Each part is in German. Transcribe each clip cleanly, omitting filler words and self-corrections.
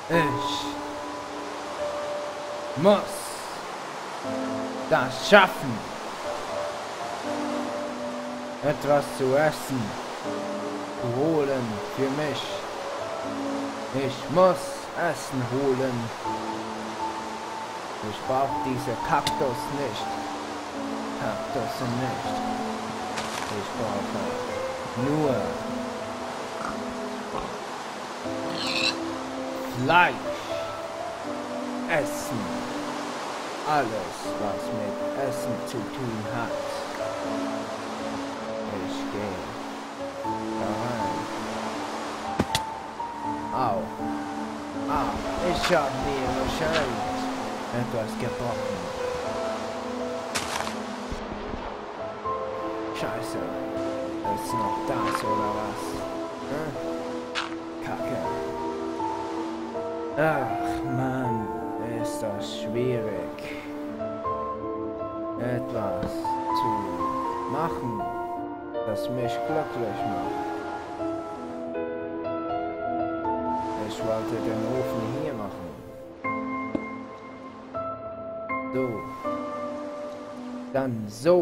Ich muss das schaffen, etwas zu essen zu holen für mich. Ich muss Essen holen. Ich brauche diese Kaktus nicht. Kaktusse nicht. Ich brauche nur Fleisch. Essen. Alles, was mit Essen zu tun hat. Ich gehe da rein. Au. Ah, ich hab mir wahrscheinlich etwas gebrochen. Scheiße. Ist noch das oder was? Hm? Kacke. Ach Mann, ist das schwierig. Etwas zu machen, das mich glücklich macht. Ich wollte den Ofen hier machen. So. Dann so.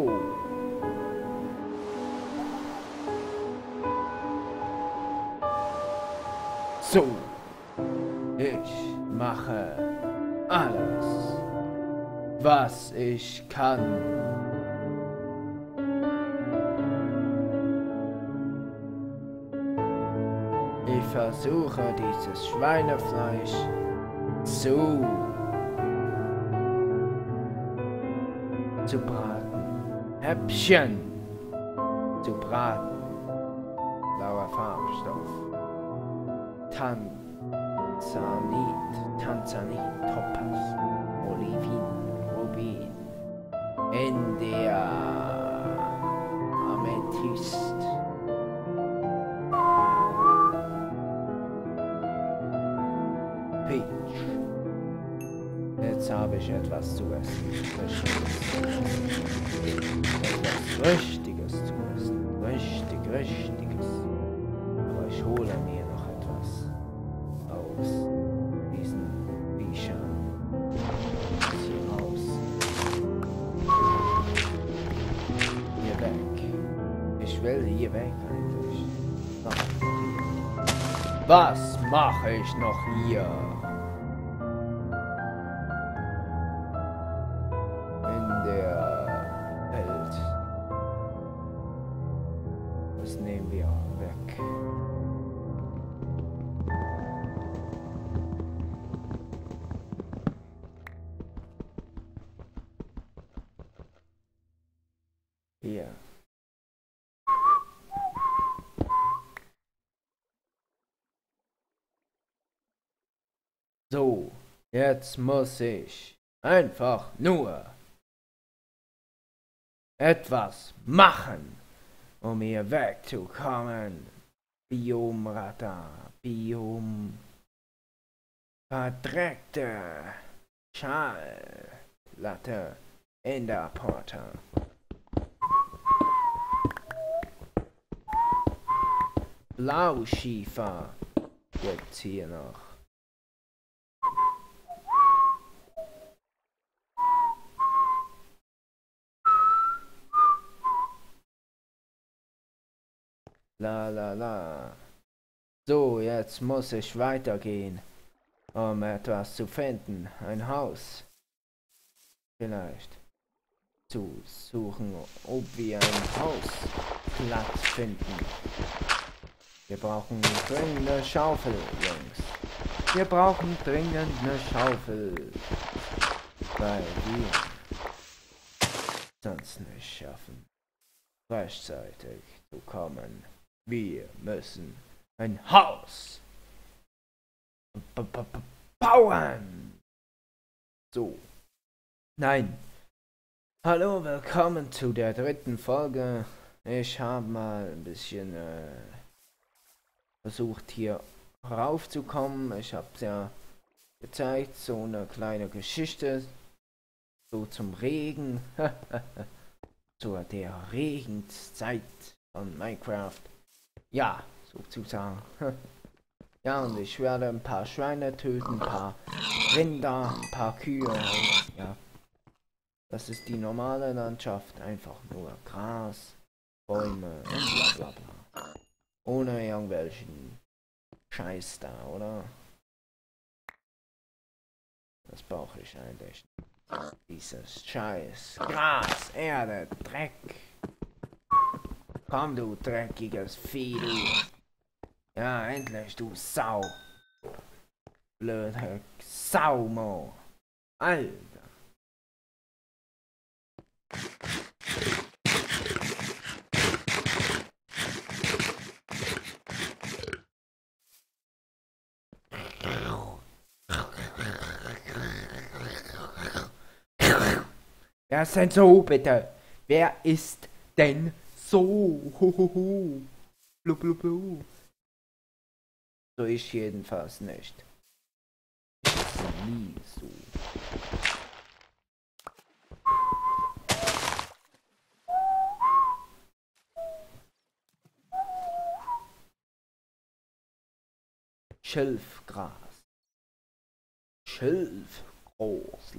So. Ich mache alles, was ich kann. Ich versuche dieses Schweinefleisch zu braten. Häppchen zu braten. Blauer Farbstoff. Tanzanit, Topaz, Olivin, Rubin, India, Amethyst. Peach. Jetzt habe ich etwas zu essen. Etwas Richtiges zu essen. Richtiges. Aber ich hole mir noch etwas aus diesen Büchern. Hier raus. Hier weg. Ich will hier weg eigentlich. Was mache ich noch hier? In der Welt. Das nehmen wir weg. Hier. So, jetzt muss ich einfach nur etwas machen, um hier wegzukommen. Biomradar, verdreckte Schallplatte in der Porte. Blauschiefer gibt's hier noch. La. So, jetzt muss ich weitergehen, um etwas zu finden. Ein Haus. Vielleicht zu suchen, ob wir ein Hausplatz finden. Wir brauchen dringend eine Schaufel, Jungs. Wir brauchen dringend eine Schaufel. Weil wir sonst nicht schaffen, rechtzeitig zu kommen. Wir müssen ein Haus bauen. So. Nein. Hallo, willkommen zu der 3. Folge. Ich habe mal ein bisschen versucht hier raufzukommen. Ich habe es ja gezeigt, so eine kleine Geschichte. So zum Regen. Zu der Regenszeit von Minecraft. Ja, sozusagen. Ja, und ich werde ein paar Schweine töten, ein paar Rinder, ein paar Kühe. Ja, das ist die normale Landschaft. Einfach nur Gras, Bäume und bla bla bla. Ohne irgendwelchen Scheiß da, oder? Das brauche ich eigentlich. Dieses Scheiß. Gras, Erde, Dreck. Komm, du dreckiges Vieh, du. Ja, endlich, du Sau. Blöde Saumo. Alter. Wer ist denn so, bitte? Wer ist denn so? Hohoho. Blu, blu, blu. So ich jedenfalls nicht. Ich bin nie so. Schilfgras. Schilfgrosel.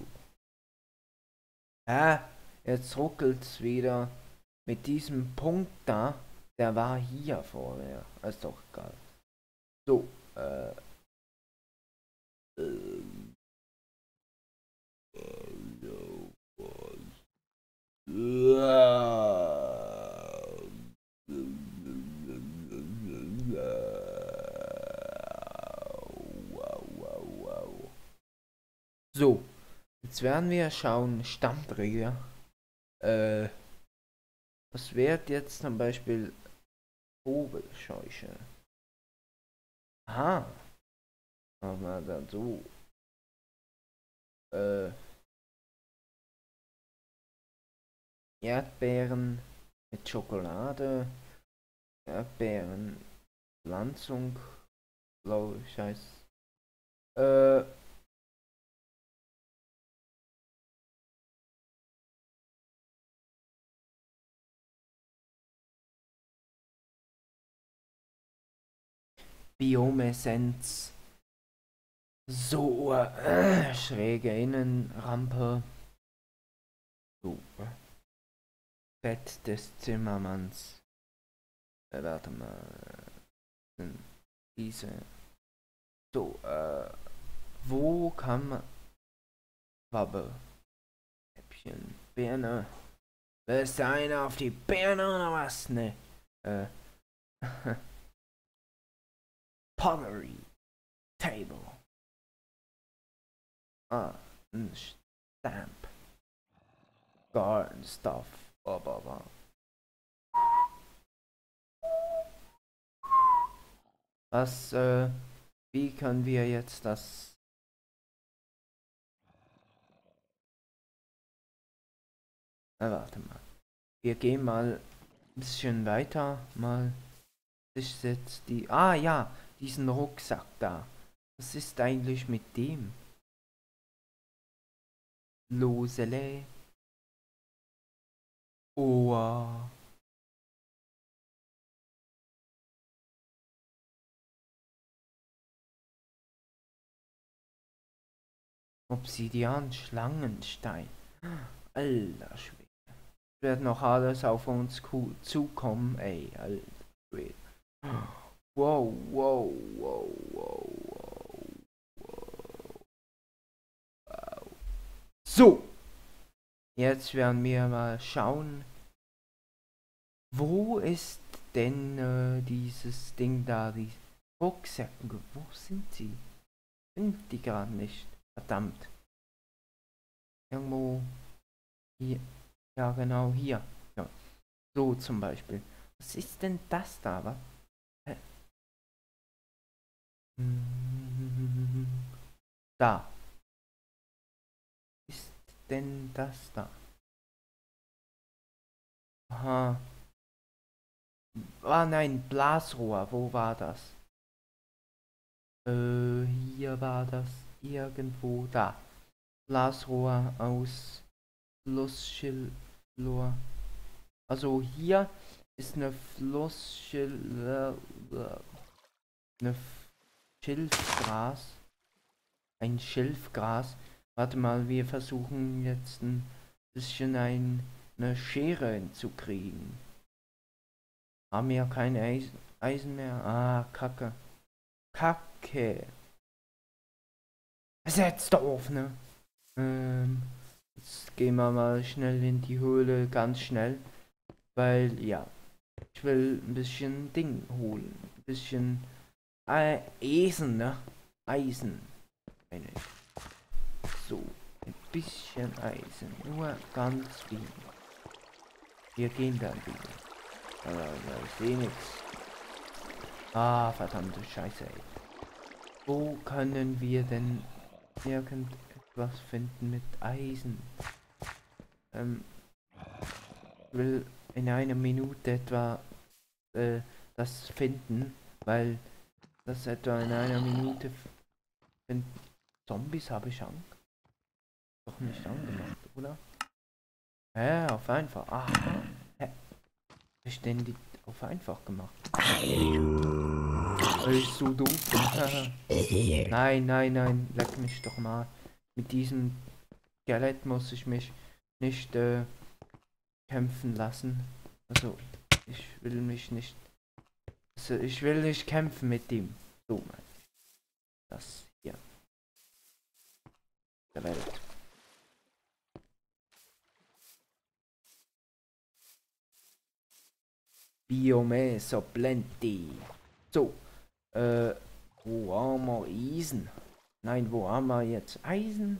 Jetzt ruckelt's wieder. Mit diesem Punkt da, der war hier vorher. Ist doch egal. So, so, jetzt werden wir schauen, Stammträger. Was wird jetzt zum Beispiel Vogelscheuche? Aha, machen wir dann so. Erdbeeren mit Schokolade, Erdbeeren, Pflanzung, glaube ich heißt. Biomessenz. So, schräge Innenrampe. So. Bett des Zimmermanns. Warte mal. Diese. So, wo kann man. Wabbe. Häppchen. Birne. Willst du eine auf die Birne oder was? Ne. Pottery. Table. Ein Stamp. Garden Stuff. Blah, blah, blah. Was, wie können wir jetzt das... warte mal. Wir gehen mal ein bisschen weiter. Mal. Ich setze die... Ah ja, diesen Rucksack da. Was ist eigentlich mit dem? Losele. Oh. Obsidian, Schlangenstein. Alter Schwede. Wird noch alles auf uns zukommen, ey, alter Schwede. Wow, wow, wow, wow, wow, wow. So. Jetzt werden wir mal schauen. Wo ist denn dieses Ding da? Die Rucksäcke. Wo sind sie? Finde die gerade nicht. Verdammt. Irgendwo hier. Ja, genau hier. Ja. So zum Beispiel. Was ist denn das da? Was? Da. Ist denn das da? Aha. Ah nein, Blasrohr. Wo war das? Hier war das irgendwo da. Blasrohr aus Flussschilfrohr. Also hier ist eine Schilfgras. Ein Schilfgras. Warte mal, wir versuchen jetzt ein bisschen eine Schere hinzukriegen. Haben ja kein Eisen mehr. Ah, Kacke. Kacke. Ist jetzt doof, ne? Jetzt gehen wir mal schnell in die Höhle, ganz schnell. Weil, ja, ich will ein bisschen Ding holen. Ein bisschen Eisen, ne? Eisen. So, ein bisschen Eisen. Nur ganz wenig. Wir gehen dann wieder. Ich sehe nichts. Ah, verdammte Scheiße, ey. Wo können wir denn irgendetwas finden mit Eisen? Ich will in einer Minute etwa das finden, weil das etwa in einer Minute finden. Zombies habe ich doch nicht angemacht, oder? Ja, auf einfach. Ah, ich denn die auf einfach gemacht. Weil ich so doof bin. Nein, leck mich doch mal. Mit diesem Skelett muss ich mich nicht kämpfen lassen. Also, ich will mich nicht. Also, ich will nicht kämpfen mit dem. So, das hier. Der Welt. Biome plenty. So, wo haben wir Eisen? Nein, wo haben wir jetzt Eisen?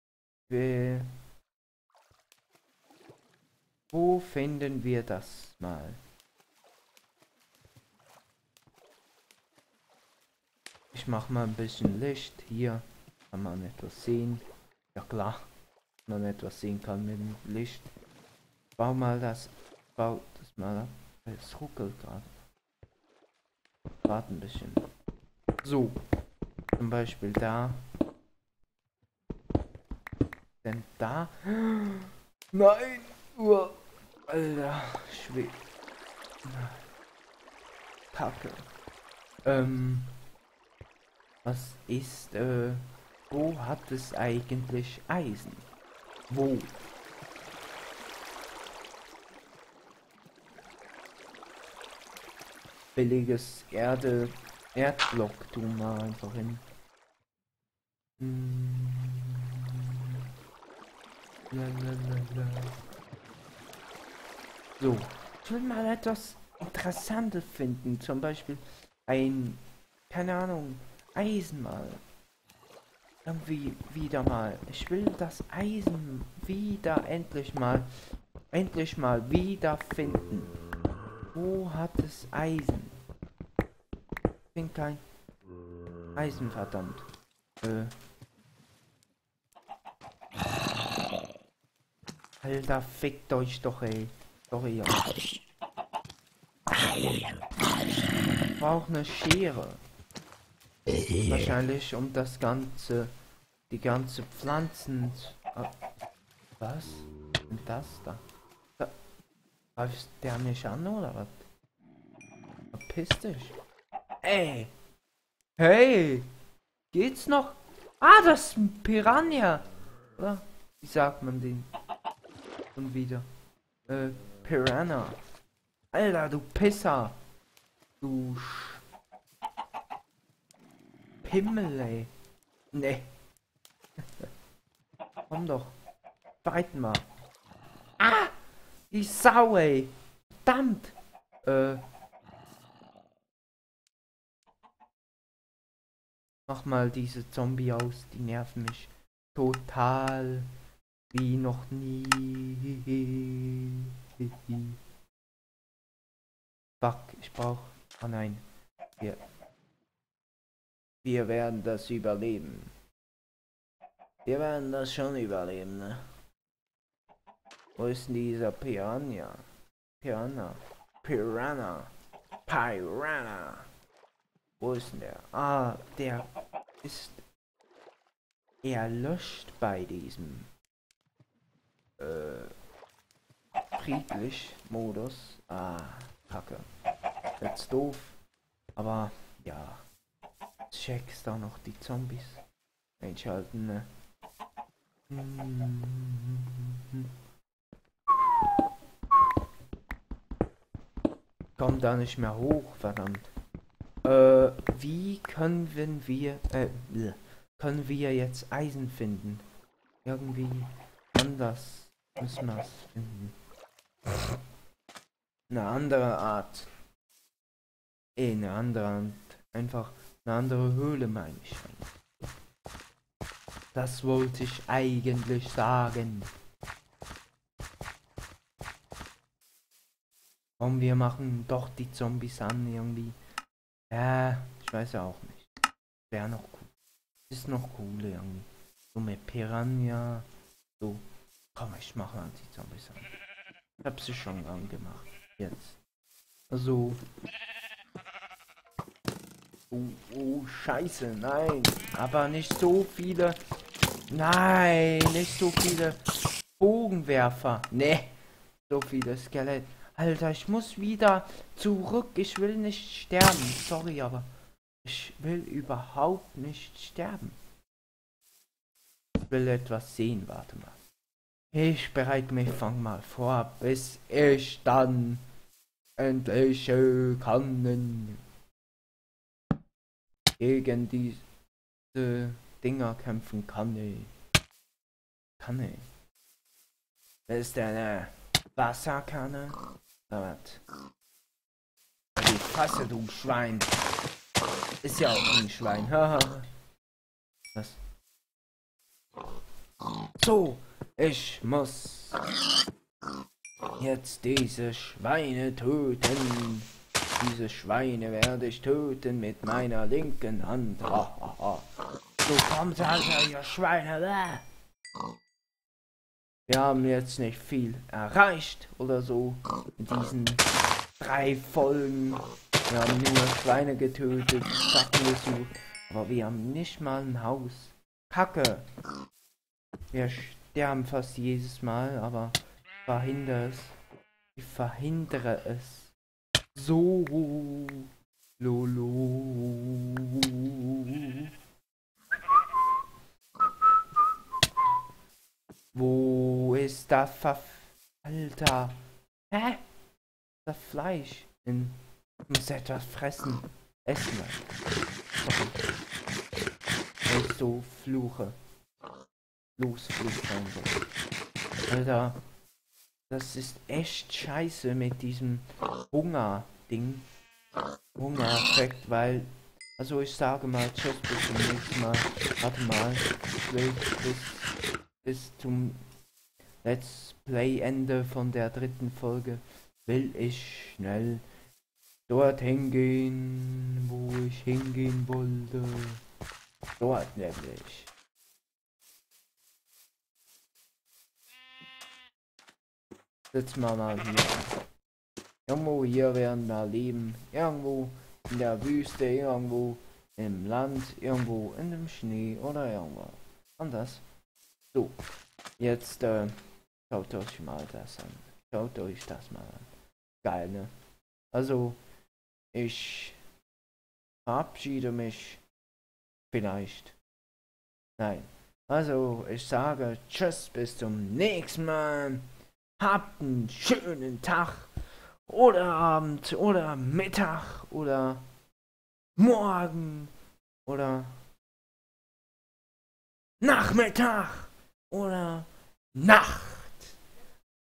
Wo finden wir das mal? Ich mache mal ein bisschen Licht. Hier kann man etwas sehen. Ja klar, man etwas sehen kann mit dem Licht. Bau das mal ab. Es ruckelt gerade. Warte ein bisschen. So, zum Beispiel da. Denn da. Nein! Alter, schwer. Kacke. Was ist, wo hat es eigentlich Eisen? Wo? Billiges Erdblock tun wir einfach hin. So, ich will mal etwas Interessantes finden, zum Beispiel keine Ahnung, Eisen mal. Irgendwie wieder mal. Ich will das Eisen endlich mal wieder finden. Wo hat es Eisen? Ich bin kein Eisen, verdammt. Alter, fickt euch doch, ey. Sorry, ja. Ich brauche eine Schere. Wahrscheinlich um die ganze Pflanzen. Was? Und das da? Greifst der mich an oder was? Verpiss dich. Ey! Hey! Geht's noch? Ah, das ist ein Piranha! Oder? Wie sagt man den? Und wieder. Piranha. Alter, du Pisser! Du Pimmel, ey. Nee. Komm doch. Fighten mal. Ah! Die Sau, ey. Verdammt. Mach mal diese Zombie aus. Die nerven mich total. Wie noch nie. Fuck, ich brauch. Oh nein. Wir werden das überleben. Wir werden das schon überleben, ne? Wo ist denn dieser Piranha? Piranha. Wo ist denn der? Ah, der ist erlöscht bei diesem friedlich Modus. Ah, Kacke. Jetzt doof. Aber ja. Checkst da noch die Zombies einschalten, ne? Komm da nicht mehr hoch, verdammt. Wie können wir jetzt Eisen finden? Irgendwie anders müssen wir es finden. Eine andere Art. Eine andere Art. Einfach eine andere Höhle, meine ich. Das wollte ich eigentlich sagen. Komm, wir machen doch die Zombies an irgendwie. Ja, ich weiß ja auch nicht. Wäre noch cool. Ist noch cool irgendwie. So mit Piranha. So. Komm, ich mache mal die Zombies an. Ich hab sie schon angemacht. Jetzt. Also. Oh, scheiße, nein. Aber nicht so viele. Nein, nicht so viele Bogenwerfer. Ne. So viele Skelette. Alter, ich muss wieder zurück. Ich will nicht sterben. Sorry, aber ich will überhaupt nicht sterben. Ich will etwas sehen. Warte mal. Ich bereite mich, fang mal vor, bis ich dann endlich kann gegen diese Dinger kämpfen kann ich. Das ist eine Wasserkanne. Was? Die Fresse, du Schwein. Ist ja auch ein Schwein. Was? So, ich muss jetzt diese Schweine töten. Diese Schweine werde ich töten mit meiner linken Hand. So kommt Alter, ihr Schweine. Wir haben jetzt nicht viel erreicht oder so in diesen 3 Folgen. Wir haben nur Schweine getötet, Sachen gesucht, aber wir haben nicht mal ein Haus. Kacke. Wir sterben fast jedes Mal, aber ich verhindere es. So. Lolo. Wo ist das Alter? Hä? Das Fleisch. Ich muss etwas fressen. Essen. Okay. Wenn ich so fluche. Losfluchen. Alter. Das ist echt scheiße mit diesem Hunger-Ding. Hunger-Effekt, weil. Also ich sage mal, tschüss, bis zum nächsten Mal. Warte mal. Ich will bis zum Let's Play Ende von der 3. Folge will ich schnell dorthin gehen, wo ich hingehen wollte. Dort nämlich. Sitzen wir mal hier. Irgendwo hier werden wir leben. Irgendwo in der Wüste, irgendwo im Land, irgendwo in dem Schnee oder irgendwo anders. So, jetzt schaut euch mal das an. Schaut euch das mal an. Geil, ne? Also, ich verabschiede mich vielleicht. Nein. Also, ich sage tschüss, bis zum nächsten Mal. Habt einen schönen Tag. Oder Abend. Oder Mittag. Oder Morgen. Oder Nachmittag. Oder Nacht.